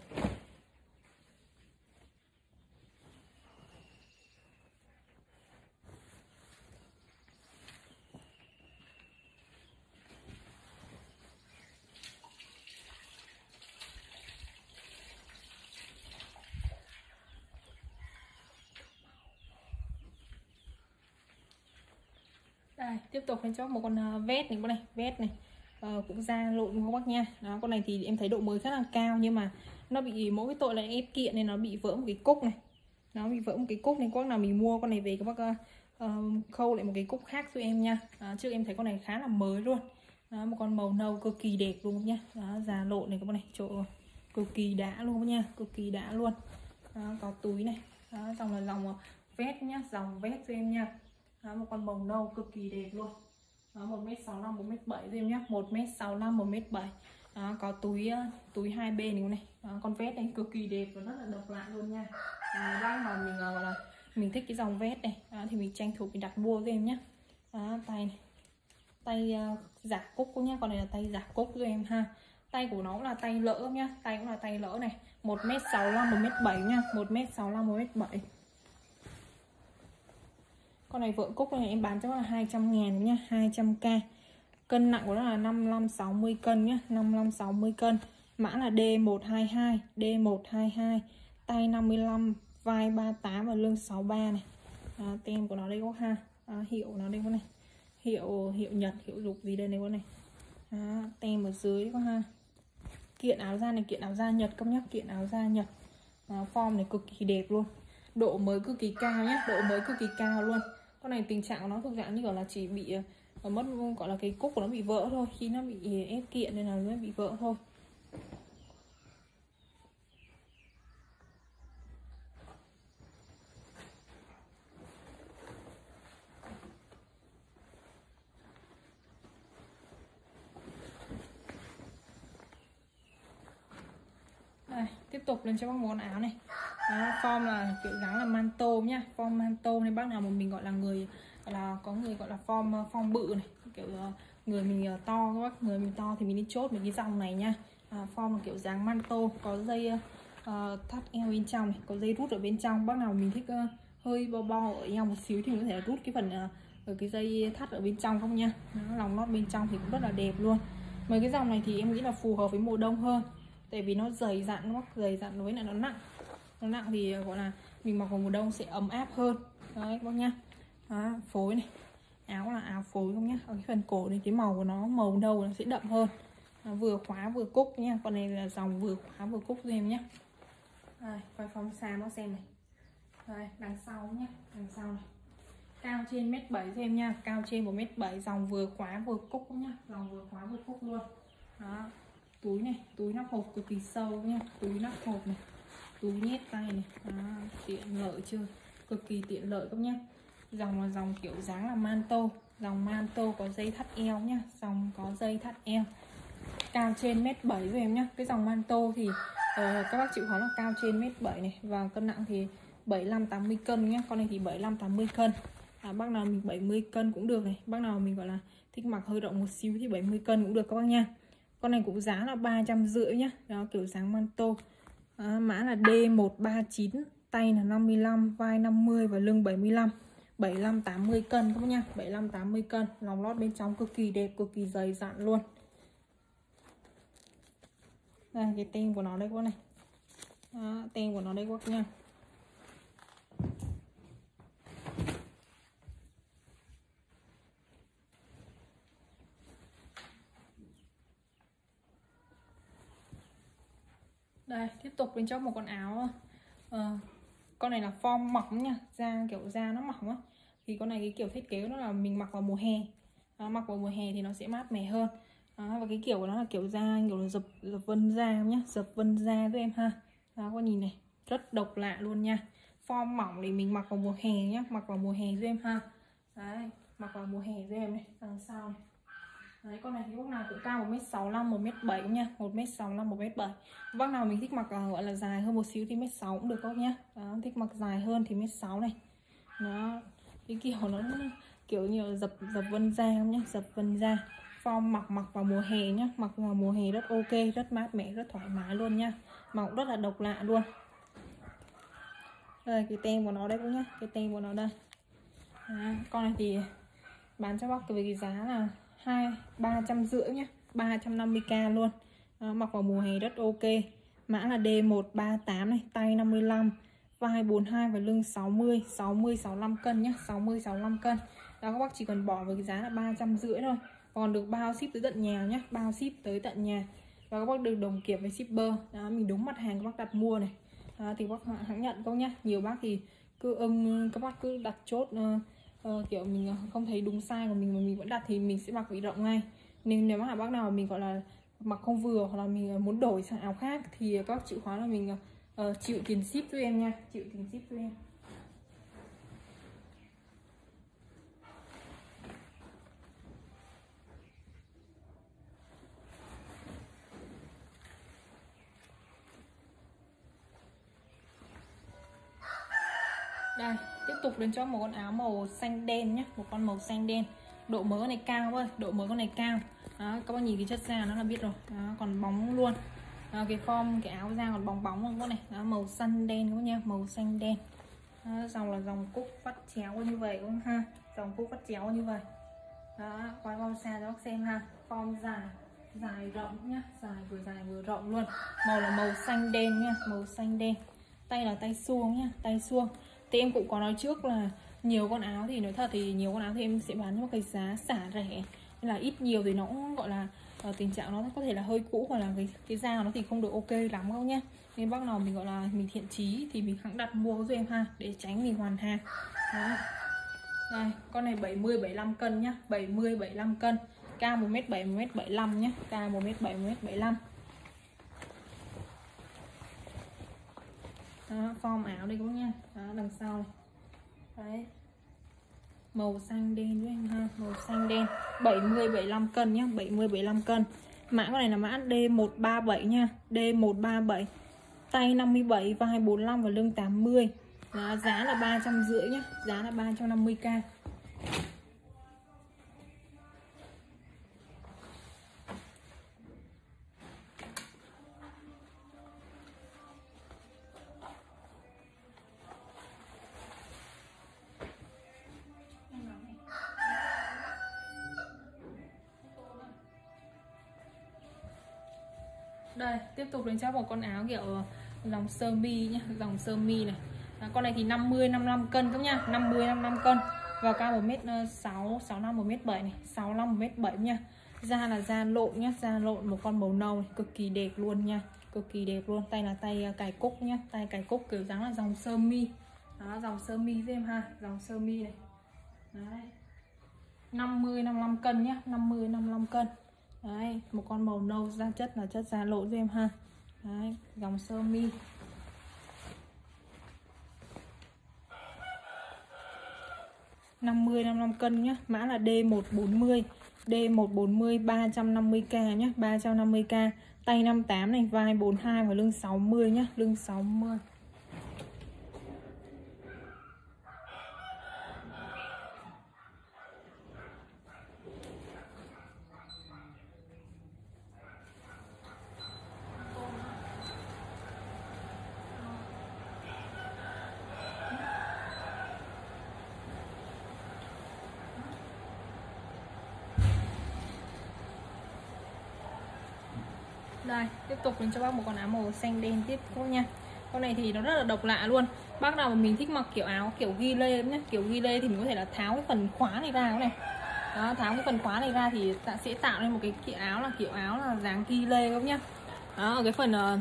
Đây, tiếp tục lên cho một con uh, vét này, con này vét này uh, cũng da lộn các bác nha. Đó, con này thì em thấy độ mới rất là cao, nhưng mà nó bị mỗi cái tội là ép kiện nên nó bị vỡ một cái cúc này, nó bị vỡ một cái cúc nên các bác nào mình mua con này về các bác uh, khâu lại một cái cúc khác cho em nha. Đó, trước em thấy con này khá là mới luôn. Đó, một con màu nâu cực kỳ đẹp luôn nha. Đó, da lộn này các bác này, chỗ cực kỳ đã luôn nha, cực kỳ đã luôn. Đó, có túi này. Đó, dòng là dòng vét nhá, dòng vét cho em nha. Đó, một con màu nâu cực kỳ đẹp luôn. Đó, một mét sáu mươi lăm, một mét bảy cho em nhá, một mét sáu mươi lăm, một mét bảy. Đó, có túi túi hai bên này, này. Đó, con vét này cực kỳ đẹp và rất là độc lạ luôn nha. À, bác mà mình gọi là mình thích cái dòng vét này. Đó, thì mình tranh thủ mình đặt mua cho em nhá. Đó, tay này, tay uh, giả cúc nhá, con này là tay giả cúc cho em ha. Tay của nó cũng là tay lỡ nhá, tay cũng là tay lỡ này, một mét sáu mươi lăm, một mét bảy nhá, một mét sáu mươi lăm, một mét bảy. Con này vợ cúc này em bán cho là hai trăm ngàn nhá, hai trăm k. Cân nặng của nó là năm mươi lăm sáu mươi cân nhá, năm mươi lăm sáu mươi cân. Mã là D một hai hai, D một hai hai. Tay năm mươi lăm, vai ba mươi tám và lưng sáu mươi ba này. Đó, tem của nó đây có ha. Đó, hiệu của nó đây có này. Hiệu hiệu Nhật, hiệu dục gì đây này có này. Đó, tem ở dưới có ha. Kiện áo da này, kiện áo da Nhật các nhá, kiện áo da Nhật. Đó, form này cực kỳ đẹp luôn. Độ mới cực kỳ cao nhá, độ mới cực kỳ cao luôn. Con này tình trạng của nó thuộc dạng như gọi là chỉ bị uh, mất gọi là cái cúc của nó bị vỡ thôi, khi nó bị ép kiện nên là nó bị vỡ thôi. Đây, tiếp tục lên cho bác một con áo này. Đó, form là kiểu dáng là manto nhá, form manto nên bác nào mà mình gọi là người là có người gọi là form form bự này, kiểu người mình to các bác, người mình to thì mình đi chốt mình cái dòng này nha. À, form là kiểu dáng manto, có dây uh, thắt eo bên trong này, có dây rút ở bên trong. Bác nào mình thích uh, hơi bo bo ở eo một xíu thì mình có thể rút cái phần uh, ở cái dây thắt ở bên trong không nha. Đó, lòng lót bên trong thì cũng rất là đẹp luôn. Mấy cái dòng này thì em nghĩ là phù hợp với mùa đông hơn, tại vì nó dày dặn, nó dày dặn với lại nó nặng. Nó nặng thì gọi là mình mặc vào mùa đông sẽ ấm áp hơn. Đấy các bác nhá. Đó, phối này, áo là áo phối không nhá. Ở cái phần cổ này cái màu của nó màu nâu nó sẽ đậm hơn. Nó vừa khóa vừa cúc nha. Con này là dòng vừa khóa vừa cúc cho em nhá. Đây, quay phóng xa nó xem này. Đây, đằng sau nhá, đằng sau này. Cao trên mét bảy cho em nha, cao trên một mét bảy, dòng vừa khóa vừa cúc nhá, dòng vừa khóa vừa cúc luôn. Đó. Túi này, túi nắp hộp cực kỳ sâu nha, túi nắp hộp này, túi nhét tay này. Đó, tiện lợi chưa, cực kỳ tiện lợi các nhá. Dòng là dòng kiểu dáng là manto, dòng manto có dây thắt eo nhá, dòng có dây thắt eo, cao trên mét bảy rồi em nhá. Cái dòng manto thì uh, các bác chịu khó là cao trên mét bảy này, và cân nặng thì bảy mươi lăm tám mươi cân nhá. Con này thì bảy mươi lăm tám mươi cân. À, bác nào mình bảy mươi cân cũng được này, bác nào mình gọi là thích mặc hơi rộng một xíu thì bảy mươi cân cũng được các bác nha. Con này cũng giá là ba trăm rưỡi nhá. Đó, kiểu dáng manto. À, mã là D một ba chín, tay là năm mươi lăm, vai năm mươi và lưng bảy mươi lăm. bảy mươi lăm tám mươi cân các bác nha, bảy mươi lăm tám mươi cân, lòng lót bên trong cực kỳ đẹp, cực kỳ dày dặn luôn. Đây, cái tem của nó đây các bác này. Đó, tem của nó đây các bác nha. Đây, tiếp tục bên trong một con áo. uh, Con này là form mỏng nha, da kiểu da nó mỏng á. Thì con này cái kiểu thiết kế nó là mình mặc vào mùa hè. Đó, mặc vào mùa hè thì nó sẽ mát mẻ hơn. Đó, và cái kiểu của nó là kiểu da kiểu là dập, dập vân da nhá, dập vân da với em ha. Đó, có nhìn này, rất độc lạ luôn nha. Form mỏng để mình mặc vào mùa hè nhá, mặc vào mùa hè với em ha. Đấy, mặc vào mùa hè với em này, đằng sau này. Đấy, con này thì bác nào cũng cao một mét sáu mươi lăm, một mét bảy nha, một mét sáu mươi lăm, một mét bảy. Bác nào mình thích mặc uh, gọi là dài hơn một xíu thì mét sáu cũng được các nhá. Đó, thích mặc dài hơn thì mét sáu này. Nó cái kiểu nó kiểu như dập dập vân da nhá, dập vân da. Form mặc mặc vào mùa hè nhá, mặc vào mùa hè rất ok, rất mát mẻ, rất thoải mái luôn nhá. Mặc rất là độc lạ luôn. Đây, cái tem của nó đây cũng nhá, cái tem của nó đây. Đó, con này thì bán cho bác với cái giá là hai ba trăm rưỡi nhá, ba trăm năm mươi k luôn. Đó, mặc vào mùa hè rất ok. Mã là D một ba tám này, tay năm mươi lăm, vai bốn mươi hai và lưng sáu mươi, sáu mươi sáu mươi lăm cân nhá, sáu mươi sáu mươi lăm cân. Đó, các bác chỉ cần bỏ với cái giá là ba trăm rưỡi thôi. Còn được bao ship tới tận nhà nhá, bao ship tới tận nhà. Và các bác được đồng kiểm với shipper. Đó, mình đúng mặt hàng các bác đặt mua này. Đó, thì các bác hãng nhận không nhá. Nhiều bác thì cứ ưng các bác cứ đặt chốt uh, uh, kiểu mình không thấy đúng size của mình mà mình vẫn đặt thì mình sẽ mặc bị rộng ngay. Nên nếu mà bác nào mình gọi là mặc không vừa hoặc là mình muốn đổi sang áo khác thì các bác chịu khó là mình uh, chịu tiền ship cho em nha, chịu tiền ship cho em. Đây, tiếp tục đến cho một con áo màu xanh đen nhé, một con màu xanh đen. Độ mỡ con này cao ơi, độ mỡ con này cao. Đó, các bác nhìn cái chất da nó là biết rồi. Đó, còn bóng luôn. Đó, cái form cái áo da còn bóng bóng luôn các này. Đó, màu xanh đen các bác nha, màu xanh đen. Đó, dòng là dòng cúc vắt chéo như vậy các bác ha, dòng cúc vắt chéo như vậy. Đó, quay form xa cho bác xem ha. Form dài, dài rộng nhá, dài vừa dài vừa rộng luôn. Màu là màu xanh đen nhá, màu xanh đen. Tay là tay suông nhá, tay suông. Thì em cũng có nói trước là nhiều con áo thì nói thật thì nhiều con áo thì em sẽ bán cho cái giá xả rẻ, nên là ít nhiều thì nó cũng gọi là uh, tình trạng nó có thể là hơi cũ hoặc là cái cái da nó thì không được ok lắm đâu nhá. Nên bác nào mình gọi là mình thiện chí thì mình hãng đặt mua giúp em ha, để tránh mình hoàn hàng. Đó. Đây, con này bảy mươi bảy mươi lăm cân nhá, bảy mươi bảy mươi lăm cân, cao một mét bảy, một mét bảy mươi lăm nhá, cao một mét bảy, một mét bảy mươi lăm. Đó, form áo đây các bác nha. Đó, đằng sau này. Đấy. Màu xanh đen với anh ha, màu xanh đen, bảy mươi bảy mươi lăm cân nhá, bảy mươi bảy mươi lăm cân. Mã con này là mã D một ba bảy nha, D một ba bảy. Tay năm mươi bảy, vai bốn mươi lăm và lưng tám mươi. Đó, giá là ba trăm rưỡi nhá, giá là ba trăm năm mươi k. Đây, tiếp tục đến cho một con áo kiểu dòng sơ mi nhá, dòng sơ mi này. Đó, con này thì năm mươi năm mươi lăm cân các nhá, năm mươi năm mươi lăm cân. Và cao một mét sáu, sáu mươi lăm, một mét bảy này, sáu mươi lăm, một mét bảy nha. Da là da lộn nhá, da lộn một con màu nâu này, cực kỳ đẹp luôn nha, cực kỳ đẹp luôn. Tay là tay cài cúc nhá, tay cài cúc kiểu dáng là dòng sơ mi. Đó, dòng sơ mi với em ha, dòng sơ mi này. Đấy. năm mươi năm mươi lăm cân nhá, năm mươi năm mươi lăm cân. Đấy, một con màu nâu, da chất là chất da lộn với em ha. Đấy, dòng sơ mi. năm mươi năm mươi lăm cân nhá, mã là D một bốn mươi. D một bốn mươi, ba trăm năm mươi k nhá, ba trăm năm mươi k. Tay năm mươi tám này, vai bốn mươi hai và lưng sáu mươi nhá, lưng sáu mươi. Đây, tiếp tục đến cho bác một con áo màu xanh đen tiếp các nha. Con này thì nó rất là độc lạ luôn. Bác nào mà mình thích mặc kiểu áo kiểu ghi lê nhé, kiểu ghi lê thì mình có thể là tháo cái phần khóa này ra này. Đó, tháo cái phần khóa này ra thì ta sẽ tạo nên một cái kiểu áo là kiểu áo là dáng ghi lê các nhá. Đó, ở cái phần uh...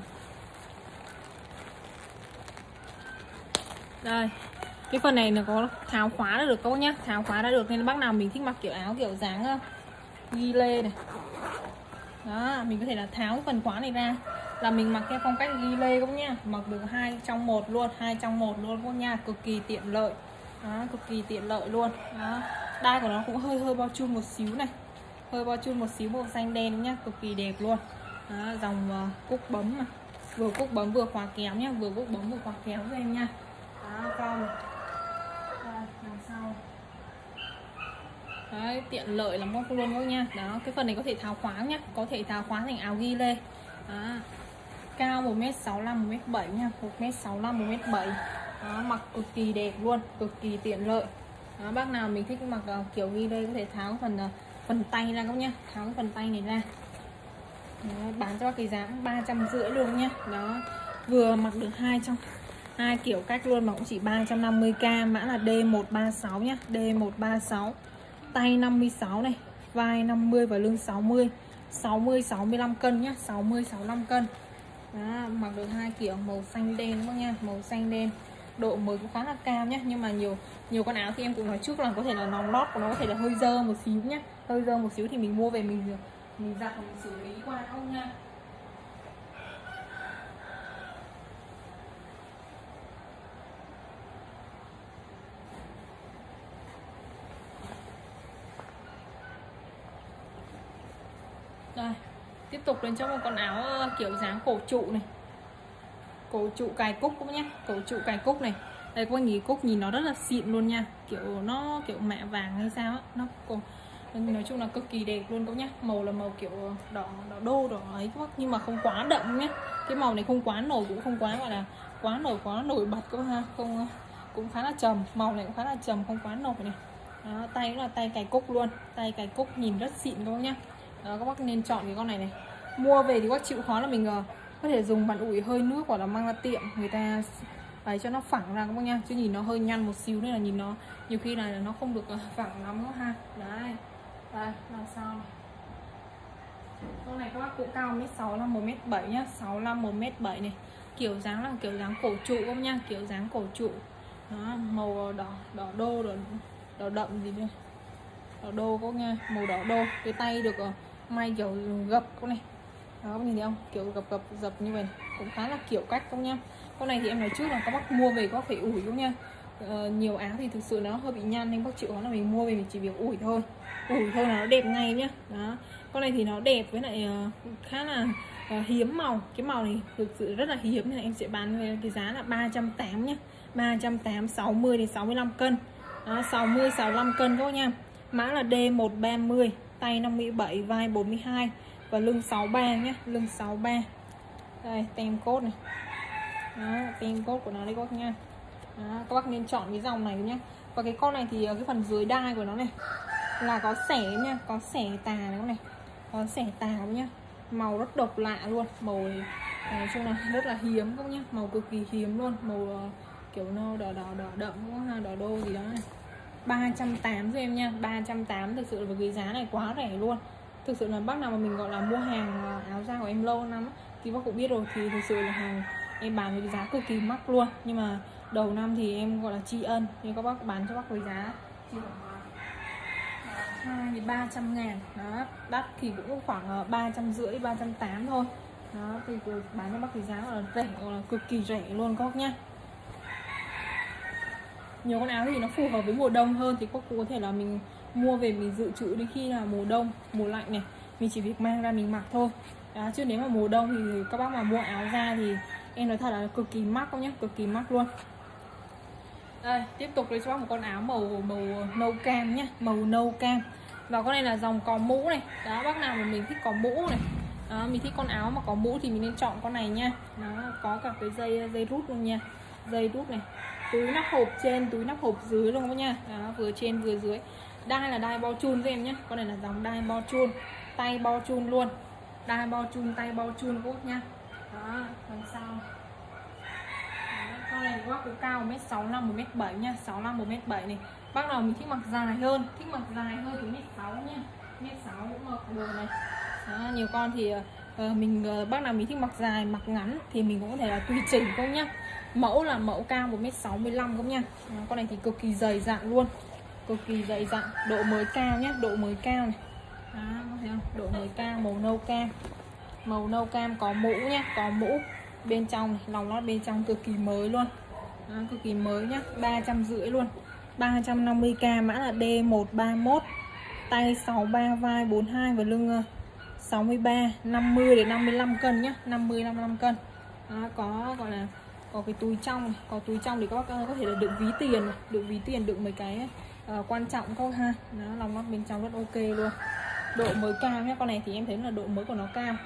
đây, cái phần này nó có tháo khóa ra được các nhá, tháo khóa ra được, nên bác nào mình thích mặc kiểu áo kiểu dáng uh, ghi lê này. Đó, mình có thể là tháo cái phần khóa này ra là mình mặc theo phong cách ghi lê các nha, mặc được hai trong một luôn, hai trong một luôn các nha, cực kỳ tiện lợi. Đó, cực kỳ tiện lợi luôn. Đó, đai của nó cũng hơi hơi bao chun một xíu này, hơi bao chun một xíu màu xanh đen nhá, cực kỳ đẹp luôn. Đó, dòng uh, cúc bấm mà, vừa cúc bấm vừa khóa kéo nhá, vừa cúc bấm vừa khóa kéo cho em nha. Đó, con đằng sau. Đấy, tiện lợi lắm các luôn các nha. Đó, cái phần này có thể tháo khóa nhá, có thể tháo khóa thành áo ghi lê. Đó, cao một mét sáu mươi lăm, một mét bảy nha, một mét sáu mươi lăm, một mét bảy. Đó, mặc cực kỳ đẹp luôn, cực kỳ tiện lợi. Đó, bác nào mình thích mặc uh, kiểu ghi lê có thể tháo cái phần uh, phần tay ra các nhá, tháo cái phần tay này ra. Đó, bán cho cái giá ba trăm rưỡi luôn nhá. Đó, vừa mặc được hai trong Hai kiểu cách luôn mà cũng chỉ ba trăm năm mươi k, mã là D một ba sáu nhá, D một ba sáu. Tay năm mươi sáu này, vai năm mươi và lưng sáu mươi. sáu mươi sáu mươi lăm cân nhá, sáu mươi sáu mươi lăm cân. Đó, mặc được hai kiểu màu xanh đen các nha, màu xanh đen. Độ mới cũng khá là cao nhá, nhưng mà nhiều nhiều con áo thì em cũng nói trước là có thể là nòng lót của nó có thể là hơi dơ một xíu nhá. Hơi dơ một xíu thì mình mua về mình mình giặt và mình xử lý qua không nha. Đây, tiếp tục lên cho một con áo kiểu dáng cổ trụ này. Cổ trụ cài cúc cũng nhá, cổ trụ cài cúc này. Đây các anh nhìn cúc nhìn nó rất là xịn luôn nha, kiểu nó kiểu mạ vàng hay sao á, nó cũng nói chung là cực kỳ đẹp luôn các nhá. Màu là màu kiểu đỏ đỏ đô đỏ ấy các bác, nhưng mà không quá đậm nhá. Cái màu này không quá nổi cũng không quá gọi là quá nổi quá nổi bật các bác ha, không cũng khá là trầm, màu này cũng khá là trầm, không quá nổi này. Đó, tay cũng là tay cài cúc luôn, tay cài cúc nhìn rất xịn các bác nhá. Đó, các bác nên chọn cái con này này. Mua về thì các bác chịu khó là mình uh, có thể dùng bàn ủi hơi nước hoặc là mang ra tiệm người ta bày cho nó phẳng ra các bác nha, chứ nhìn nó hơi nhăn một xíu nên là nhìn nó nhiều khi là nó không được phẳng lắm các ha. Đấy, đây là sao này. Con này các bác cũng cao mét sáu mươi lăm một mét bảy nhá, sáu mươi lăm một mét bảy này. Kiểu dáng là kiểu dáng cổ trụ các bác nha, kiểu dáng cổ trụ. Đó, màu đỏ đỏ đô đỏ, đỏ đậm gì đây. Đỏ đô các nha, màu đỏ đô. Cái tay được may kiểu gập con này. Đó, các nhìn thấy không? Kiểu gập gập dập như vậy cũng khá là kiểu cách các nha. Con này thì em nói trước là các bác mua về các bác phải ủi các nha. Ờ, nhiều áo thì thực sự nó hơi bị nhăn nên bác chịu khó là mình mua về mình chỉ việc ủi thôi. Ủi thôi là nó đẹp ngay nhá. Đó. Con này thì nó đẹp với lại uh, khá là uh, hiếm màu. Cái màu này thực sự rất là hiếm nên là em sẽ bán với cái giá là ba trăm tám mươi nhá. ba trăm tám mươi, sáu mươi đến sáu mươi lăm cân. Đó, sáu mươi sáu mươi lăm cân các bác nha. Mã là D một ba mươi, tay năm mươi bảy, vai bốn mươi hai và lưng sáu mươi ba nhé, lưng sáu mươi ba. Đây, tem cốt này. Đó, tem cốt của nó đây các bác nha. Đó, các bác nên chọn cái dòng này nhé. Và cái con này thì cái phần dưới đai của nó này là có xẻ nha, có xẻ tà này con này. Có xẻ tà nhá. Màu rất độc lạ luôn, màu này nói chung là rất là hiếm các nhá, màu cực kỳ hiếm luôn, màu uh, kiểu nó đỏ đỏ đỏ đậm không ha, đỏ đô gì đó này. ba trăm tám mươi cho em nha, ba trăm tám mươi thực sự là với cái giá này quá rẻ luôn. Thực sự là bác nào mà mình gọi là mua hàng áo da của em lâu lắm thì bác cũng biết rồi, thì thực sự là hàng em bán với cái giá cực kỳ mắc luôn. Nhưng mà đầu năm thì em gọi là tri ân nhưng các bác bán cho bác với giá chỉ khoảng hai đến ba trăm ngàn. Đó, đắt thì cũng khoảng ba trăm rưỡi, ba trăm tám mươi thôi. Đó, thì bán cho bác với giá là rẻ, là cực kỳ rẻ luôn các bác nhá. Nhiều con áo thì nó phù hợp với mùa đông hơn thì các cụ có thể là mình mua về mình dự trữ đến khi là mùa đông, mùa lạnh này mình chỉ việc mang ra mình mặc thôi. Đó, chứ nếu mà mùa đông thì các bác mà mua áo ra thì em nói thật là cực kỳ mắc không nhá, cực kỳ mắc luôn. Đây, tiếp tục lấy cho bác một con áo màu màu nâu cam nhá, màu nâu cam. Và con này là dòng có mũ này. Đó, bác nào mà mình thích có mũ này. Đó, mình thích con áo mà có mũ thì mình nên chọn con này nha. Nó có cả cái dây dây rút luôn nha. Dây rút này. Túi nắp hộp trên, túi nắp hộp dưới luôn các nha. Đó, vừa trên vừa dưới. Đai là đai bo chun cho em nhé. Con này là dòng đai bo chun, tay bo chun luôn. Đai bo chun, tay bo chun các nha. Đó, làm sao? Con này các bác cũng cao một mét sáu mươi lăm, một mét bảy nha, sáu mươi lăm, một mét bảy này. Bác nào mình thích mặc dài hơn, thích mặc dài hơn thì mét sáu nha. mét sáu cũng mặc được này. Đó, nhiều con thì uh, mình uh, bác nào mình thích mặc dài, mặc ngắn thì mình cũng có thể là tùy chỉnh không nhá. Mẫu là mẫu cao một mét sáu mươi lăm không nha. Đó, con này thì cực kỳ dày dặn luôn. Cực kỳ dày dặn, độ mới cao nhá, độ mới cao này. Đó, có thấy không? Độ mới cao, màu nâu cam. Màu nâu cam có mũ nhá, có mũ bên trong này, lòng lót bên trong cực kỳ mới luôn. Đó, cực kỳ mới nhá, ba trăm rưỡi luôn. ba trăm năm mươi k, mã là D một ba mốt, tay sáu mươi ba, vai bốn mươi hai và lưng sáu mươi ba, năm mươi đến năm mươi lăm cân nhá, năm mươi năm mươi lăm cân. Đó, có gọi là có cái túi trong này, có túi trong thì các bác có thể là đựng ví tiền này, đựng ví tiền, đựng mấy cái uh, quan trọng các ha. Đó, lòng lót bên trong rất ok luôn. Độ mới cao nhá, con này thì em thấy là độ mới của nó cao.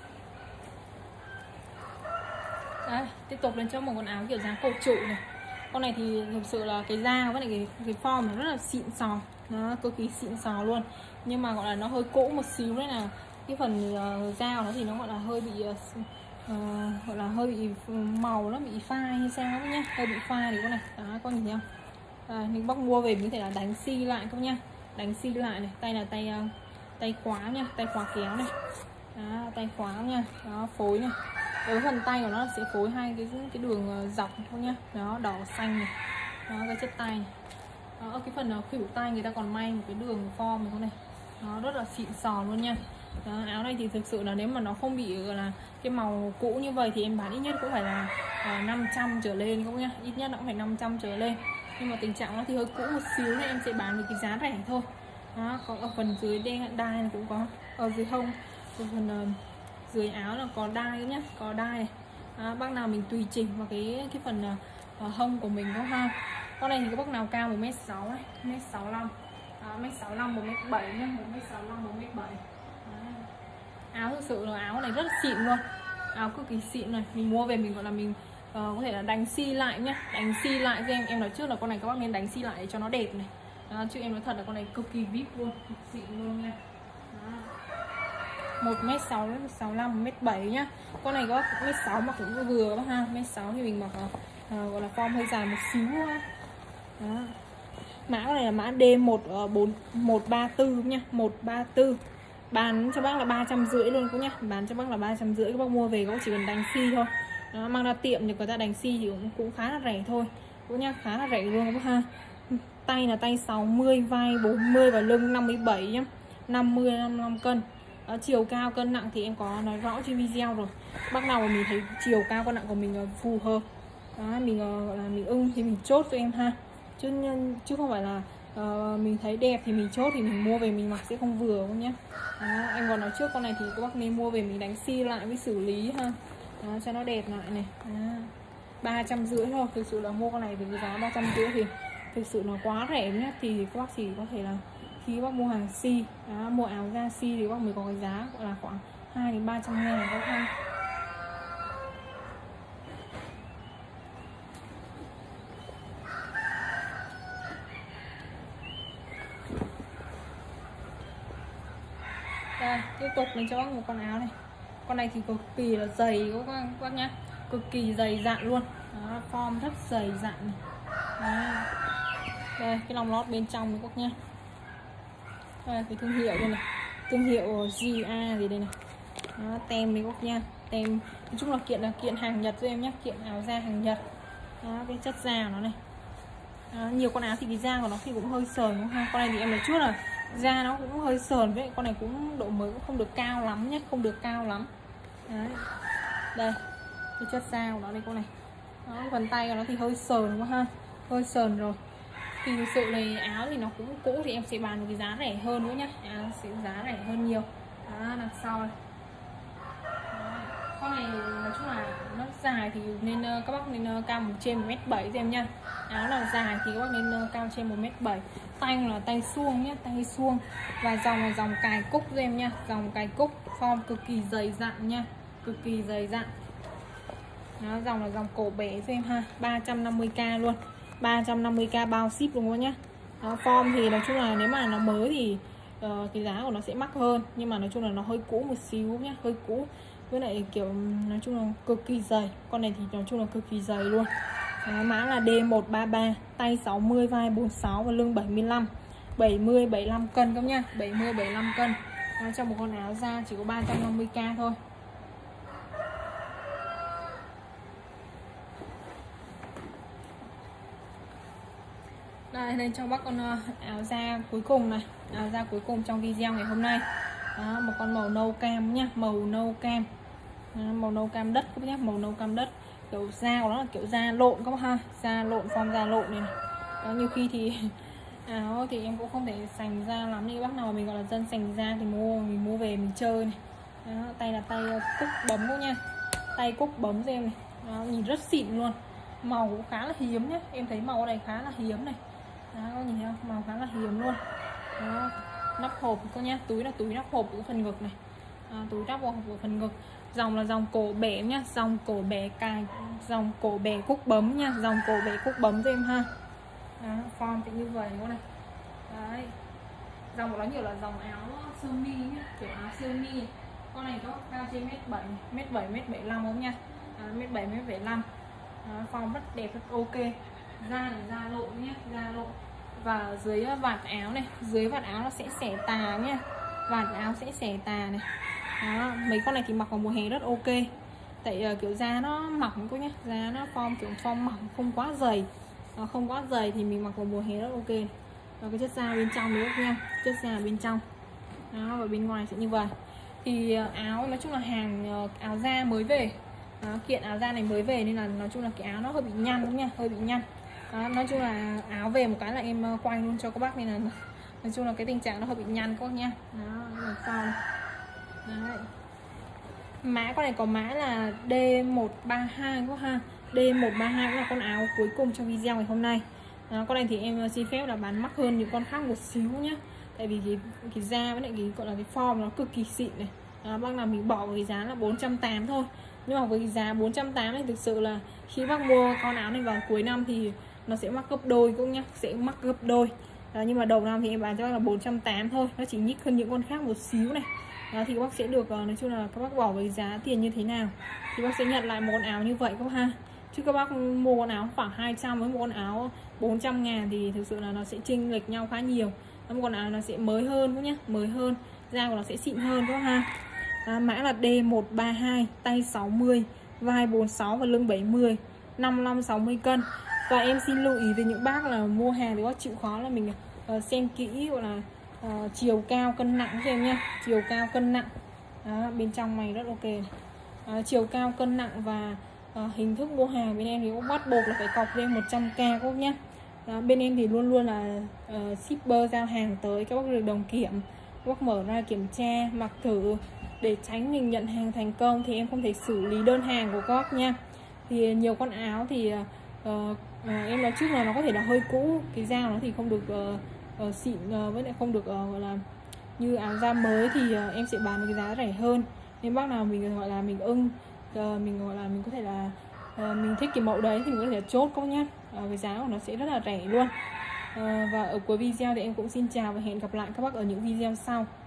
Đấy, tiếp tục lên cho một con áo kiểu dáng cổ trụ này. Con này thì thực sự là cái da với lại cái, cái form nó rất là xịn sò, nó cực kỳ xịn sò luôn, nhưng mà gọi là nó hơi cũ một xíu đấy, là cái phần uh, da của nó thì nó gọi là hơi bị uh, uh, gọi là hơi bị màu nó bị phai hay sao đó nhá, hơi bị phai thì con này đó, con nhìn thấy không? À, mình bóc mua về mình có thể là đánh xi lại các nhá, đánh xi lại này, tay là tay uh, tay khóa nha, tay khóa kéo này, đó, tay khóa nha, đó, phối này, ở phần tay của nó sẽ phối hai cái cái đường dọc không nhá, đó, đỏ xanh này, đó, cái chất tay này. Đó, ở cái phần khuỷu tay người ta còn may một cái đường form này, này, nó rất là xịn sò luôn nha. Đó, áo này thì thực sự là nếu mà nó không bị gọi là cái màu cũ như vậy thì em bán ít nhất cũng phải là uh, năm trăm trở lên các nhá, ít nhất nó cũng phải năm trăm trở lên, nhưng mà tình trạng nó thì hơi cũ một xíu nên em sẽ bán với cái giá rẻ thôi. Đó, còn ở phần dưới đen đai này cũng có, ở dưới hông, ở phần uh, dưới áo là có đai nhá, có đai này. Đó, bác nào mình tùy chỉnh vào cái cái phần uh, hông của mình có ha. Con này thì có bác nào cao một mét sáu này, một mét sáu mươi lăm, một mét sáu mươi lăm, một mét bảy nhá, một mét sáu mươi lăm, một mét bảy. Áo thực sự là áo này rất là xịn luôn, áo cực kỳ xịn này, mình mua về mình gọi là mình uh, có thể là đánh xi lại nhá, đánh xi lại cho em. Em nói trước là con này các bác nên đánh xi lại để cho nó đẹp này. Đó, chứ em nói thật là con này cực kỳ vip luôn, cực xịn luôn nha. Một mét sáu mươi lăm, một mét bảy nhá. Con này có một mét sáu mà cũng vừa bác ha. một mét sáu thì mình mặc uh, gọi là form hơi dài một xíu ha. Đó. Mã này là mã D một bốn một ba tư nhá, một ba tư. Bán cho bác là ba trăm rưỡi luôn cũng nhá, bán cho bác là ba trăm rưỡi, các bác mua về các bác chỉ cần đánh xi thôi. Đó, mang ra tiệm thì người ta đánh xi thì cũng, cũng khá là rẻ thôi cũng nhá, khá là rẻ luôn các bác ha. Tay là tay sáu mươi, vai bốn mươi và lưng năm mươi bảy nhá, năm mươi, năm mươi lăm cân. Đó, chiều cao cân nặng thì em có nói rõ trên video rồi. Bác nào mà mình thấy chiều cao cân nặng của mình phù hợp, đó, mình gọi là mình ưng thì mình chốt cho em ha, chứ chứ không phải là uh, mình thấy đẹp thì mình chốt thì mình mua về mình mặc sẽ không vừa không nhé. Đó, em còn nói trước con này thì các bác nên mua về mình đánh xi lại với xử lý ha. Đó, cho nó đẹp lại này. Ba trăm rưỡi thôi, thực sự là mua con này với cái giá ba trăm rưỡi thì thực sự nó quá rẻ nhé. Thì các bác chỉ có thể là khi các bác mua hàng xi, đó, mua áo da xi thì các bác mới có cái giá gọi là khoảng hai đến ba trăm ngàn các bác. Đây, tiếp tục mình cho bác một con áo này. Con này thì cực kỳ là dày các bác, các bác nhá, cực kỳ dày dặn luôn. Đó, form rất dày dặn này. Đó. Đây, cái lòng lót bên trong các bác nhá. Đây, cái thương hiệu đây này, thương hiệu giê a gì đây này. Đó, tem đấy các bác nha, tem. Nói chung là kiện là kiện hàng Nhật cho em nhé, kiện áo da hàng Nhật. Đó, cái chất da của nó này. Đó, nhiều con áo thì cái da của nó thì cũng hơi sờn đúng không? Con này thì em nói trước là da nó cũng hơi sờn, với con này cũng độ mới cũng không được cao lắm nhé, không được cao lắm. Đấy. Đây, cái chất da của nó đây con này. Đó, phần tay của nó thì hơi sờn quá ha, hơi sờn rồi. Thì thực sự này áo thì nó cũng cũ thì em sẽ bán một cái giá rẻ hơn nữa nhá, áo sẽ giá rẻ hơn nhiều. Đó, đằng sau này. Đó. Con này nói chung là nó dài thì nên các bác nên cao một trên một mét bảy cho em nha. Áo là dài thì các bác nên cao trên một mét bảy. Tay là tay suông nhé, tay suông. Và dòng là dòng cài cúc cho em nha, dòng cài cúc form cực kỳ dày dặn nha, cực kỳ dày dặn. Đó, dòng là dòng cổ bé cho em ha, ba trăm năm mươi k luôn, ba trăm năm mươi k bao ship luôn nhá. Đó, form thì nói chung là nếu mà nó mới thì uh, cái giá của nó sẽ mắc hơn, nhưng mà nói chung là nó hơi cũ một xíu nhá, hơi cũ. Với lại kiểu nói chung là cực kỳ dày, con này thì nói chung là cực kỳ dày luôn. Đó, mã là D một ba ba, tay sáu mươi, vai bốn mươi sáu và lưng bảy mươi lăm, bảy mươi, bảy mươi lăm cân các nhá, bảy mươi, bảy mươi lăm cân. Đó, trong một con áo da chỉ có ba trăm năm mươi k thôi. Đây, lên cho bác con áo da cuối cùng này, áo da cuối cùng trong video ngày hôm nay. Đó, một con màu nâu cam nhá, màu nâu cam. Đó, màu nâu cam đất các nhá, màu nâu cam đất. Kiểu da của nó là kiểu da lộn các bác ha, da lộn, form da lộn này, này. Đó, nhiều khi thì áo thì em cũng không thể sành da lắm, như bác nào mà mình gọi là dân sành da thì mua mình mua về mình chơi này. Đó, tay là tay cúc bấm các nha, tay cúc bấm cho em này. Đó, nhìn rất xịn luôn, màu cũng khá là hiếm nhé, em thấy màu này khá là hiếm này. Đó, có nhìn thấy không? Màu khá là hiếm luôn. Đó, nắp hộp cô nhá, túi là túi nắp hộp của phần ngực này. À, túi nắp hộp của phần ngực. Dòng là dòng cổ bể nhá, dòng cổ bể cài, dòng cổ bể cúc bấm nha, dòng cổ bể cúc bấm cho em ha. Đó, form thì như vậy luôn này. Đấy. Dòng của nó nhiều là dòng áo sơ mi nhá, kiểu áo sơ mi. Con này có cao trên mét bảy, mét bảy, mét bảy mươi lăm không nha. À, mét bảy, mét bảy mươi lăm. Đó, form rất đẹp, rất ok. Da là da lộ nhé, da lộ. Và dưới vạt áo này, dưới vạt áo nó sẽ xẻ tà nhá. Vạt áo sẽ xẻ tà này. Đó, mấy con này thì mặc vào mùa hè rất ok. Tại uh, kiểu da nó mỏng cô nhá, da nó form kiểu form mỏng, không quá dày. Nó không quá dày thì mình mặc vào mùa hè rất ok. Và cái chất da bên trong nữa nha, chất da bên trong. Đó, và bên ngoài sẽ như vậy. Thì uh, áo nói chung là hàng uh, áo da mới về. Đó, kiện áo da này mới về nên là nói chung là cái áo nó hơi bị nhăn đúng nha, hơi bị nhăn. Đó, nói chung là áo về một cái là em uh, quay luôn cho các bác nên là nói chung là cái tình trạng nó hơi bị nhăn các bác nha. Đó, lần sau này. Đấy. Mã con này có mã là D một ba hai quá ha. D một ba hai cũng là con áo cuối cùng trong video ngày hôm nay. Đó, con này thì em xin phép là bán mắc hơn những con khác một xíu nhá. Tại vì cái cái da với lại cái gọi là cái form nó cực kỳ xịn này. Đó, bác nào mình bỏ cái giá là bốn trăm tám mươi thôi. Nhưng mà với cái giá bốn trăm tám mươi này thực sự là khi bác mua con áo này vào cuối năm thì nó sẽ mắc gấp đôi cũng nhá, sẽ mắc gấp đôi. Đó, nhưng mà đầu năm thì em bán cho bác là bốn trăm tám mươi thôi, nó chỉ nhích hơn những con khác một xíu này. Đó, thì các bác sẽ được, nói chung là các bác bỏ với giá tiền như thế nào thì bác sẽ nhận lại một con áo như vậy các bác ha. Chứ các bác mua con áo khoảng hai trăm với một con áo bốn trăm ngàn thì thực sự là nó sẽ chênh lệch nhau khá nhiều. Một con áo nó sẽ mới hơn các nhá, mới hơn, da của nó sẽ xịn hơn các bác ha. À, mã là D một ba hai, tay sáu mươi, vai bốn mươi sáu và lưng bảy mươi, năm mươi lăm sáu mươi cân. Và em xin lưu ý về những bác là mua hàng thì bác chịu khó là mình uh, xem kỹ gọi là uh, chiều cao cân nặng cho em nhá, chiều cao cân nặng. Đó, bên trong này rất ok. Uh, chiều cao cân nặng và uh, hình thức mua hàng bên em thì cũng bắt buộc là phải cọc lên một trăm k các bác nhá. Đó, bên em thì luôn luôn là uh, shipper giao hàng tới các bác được đồng kiểm, các bác mở ra kiểm tra mặc thử để tránh mình nhận hàng thành công thì em không thể xử lý đơn hàng của các bác nha. Thì nhiều con áo thì uh, uh, em nói chung là nó có thể là hơi cũ, cái da nó thì không được uh, uh, xịn, uh, với lại không được uh, gọi là như áo da mới thì uh, em sẽ bán với cái giá rẻ hơn. Nên bác nào mình gọi là mình ưng, uh, mình gọi là mình có thể là uh, mình thích cái mẫu đấy thì mình có thể là chốt các nhá. Uh, cái giá của nó sẽ rất là rẻ luôn. Uh, và ở cuối video thì em cũng xin chào và hẹn gặp lại các bác ở những video sau.